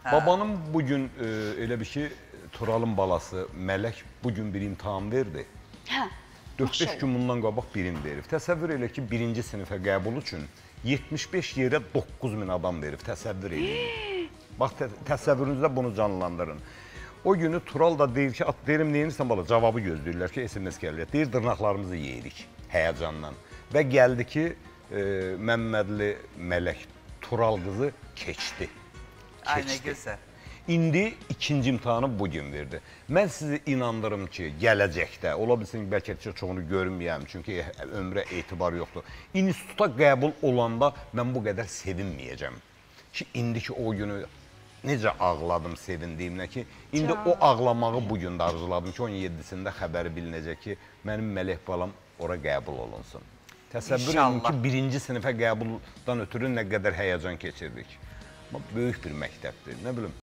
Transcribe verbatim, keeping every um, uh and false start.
Babanın bugün e, elə bir ki, Turalın balası Mələk bugün bir imtahan verdi. Hə. dörd beş gün bundan qabaq birim verib. Təsəvvür elə ki, birinci sinifə qəbul üçün yetmiş beş yerə doqquz min adam verib. Təsəvvür edin. Bax, tə təsəvvürünüzdə bunu canlandırın. O günü Tural da deyir ki, deyirəm, neyinirsən bala? Cavabı gözləyirlər ki, S M S gəlir. Deyir, dırnaqlarımızı yeyirik həyəcandan. Və gəldi ki, e, Məmmədli Mələk Tural qızı keçdi. Ay, nə gözəl. İndi ikinci imtahanı bugün verdi. Mən sizi inandırım ki, gələcəkdə, ola bilsin bəlkə çoxunu görməyəm, çünki ömrə etibar yoxdur. İnstituta qəbul olanda mən bu qədər sevinməyəcəm. Ki, indiki o günü necə ağladım sevindiyimlə ki, indi o ağlamağı bugün də arzuladım ki, on yeddisində xəbəri bilinəcək ki, mənim Mələk balam ora qəbul olunsun. Təsəvvür edin ki, birinci sinifə qəbuldan ötürü nə qədər həyəcan keçirdik. Böyük bir məktəbdir, nə bilim.